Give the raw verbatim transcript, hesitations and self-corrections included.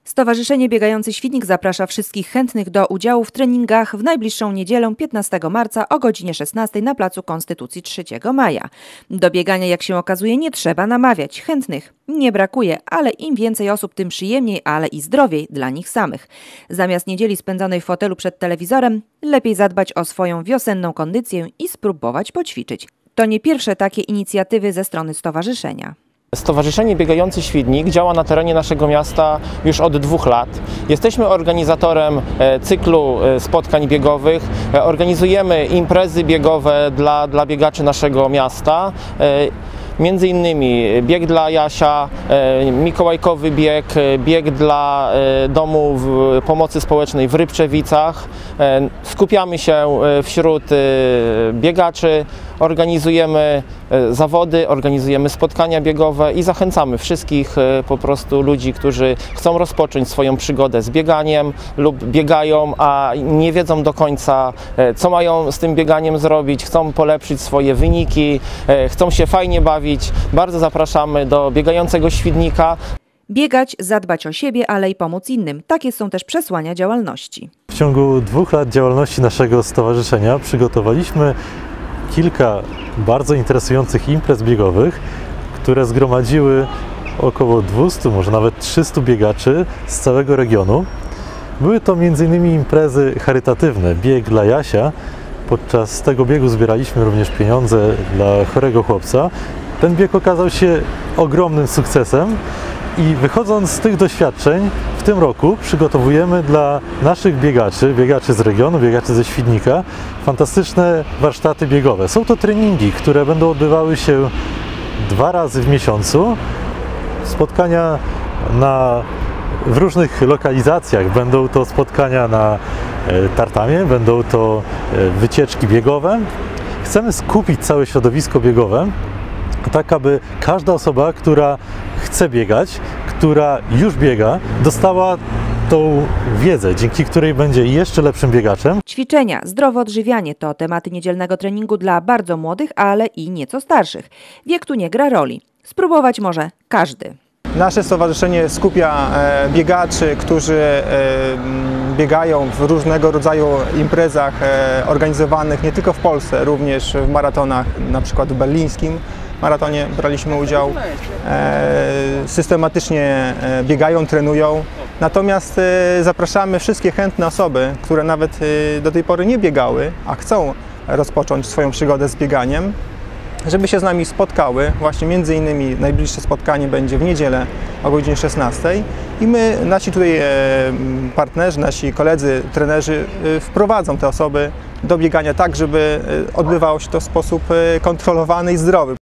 Stowarzyszenie Biegający Świdnik zaprasza wszystkich chętnych do udziału w treningach w najbliższą niedzielę piętnastego marca o godzinie szesnastej na placu Konstytucji trzeciego maja. Do biegania, jak się okazuje, nie trzeba namawiać. Chętnych nie brakuje, ale im więcej osób, tym przyjemniej, ale i zdrowiej dla nich samych. Zamiast niedzieli spędzonej w fotelu przed telewizorem, lepiej zadbać o swoją wiosenną kondycję i spróbować poćwiczyć. To nie pierwsze takie inicjatywy ze strony stowarzyszenia. Stowarzyszenie Biegający Świdnik działa na terenie naszego miasta już od dwóch lat. Jesteśmy organizatorem cyklu spotkań biegowych. Organizujemy imprezy biegowe dla, dla biegaczy naszego miasta. Między innymi bieg dla Jasia, mikołajkowy bieg, bieg dla Domu Pomocy Społecznej w Rybczewicach. Skupiamy się wśród biegaczy, organizujemy zawody, organizujemy spotkania biegowe i zachęcamy wszystkich po prostu ludzi, którzy chcą rozpocząć swoją przygodę z bieganiem lub biegają, a nie wiedzą do końca, co mają z tym bieganiem zrobić, chcą polepszyć swoje wyniki, chcą się fajnie bawić. Bardzo zapraszamy do Biegającego Świdnika. Biegać, zadbać o siebie, ale i pomóc innym. Takie są też przesłania działalności. W ciągu dwóch lat działalności naszego stowarzyszenia przygotowaliśmy kilka bardzo interesujących imprez biegowych, które zgromadziły około dwustu, może nawet trzystu biegaczy z całego regionu. Były to między innymi imprezy charytatywne, bieg dla Jasia. Podczas tego biegu zbieraliśmy również pieniądze dla chorego chłopca. Ten bieg okazał się ogromnym sukcesem i wychodząc z tych doświadczeń w tym roku przygotowujemy dla naszych biegaczy, biegaczy z regionu, biegaczy ze Świdnika, fantastyczne warsztaty biegowe. Są to treningi, które będą odbywały się dwa razy w miesiącu. Spotkania na, w różnych lokalizacjach. Będą to spotkania na tartamie, będą to wycieczki biegowe. Chcemy skupić całe środowisko biegowe, tak aby każda osoba, która chce biegać, która już biega, dostała tą wiedzę, dzięki której będzie jeszcze lepszym biegaczem. Ćwiczenia, zdrowe odżywianie to tematy niedzielnego treningu dla bardzo młodych, ale i nieco starszych. Wiek tu nie gra roli. Spróbować może każdy. Nasze stowarzyszenie skupia biegaczy, którzy biegają w różnego rodzaju imprezach organizowanych nie tylko w Polsce, również w maratonach, na przykład w berlińskim maratonie braliśmy udział. Systematycznie biegają, trenują. Natomiast zapraszamy wszystkie chętne osoby, które nawet do tej pory nie biegały, a chcą rozpocząć swoją przygodę z bieganiem, żeby się z nami spotkały. Właśnie między innymi najbliższe spotkanie będzie w niedzielę o godzinie szesnastej i my, nasi tutaj partnerzy, nasi koledzy, trenerzy wprowadzą te osoby do biegania tak, żeby odbywało się to w sposób kontrolowany i zdrowy.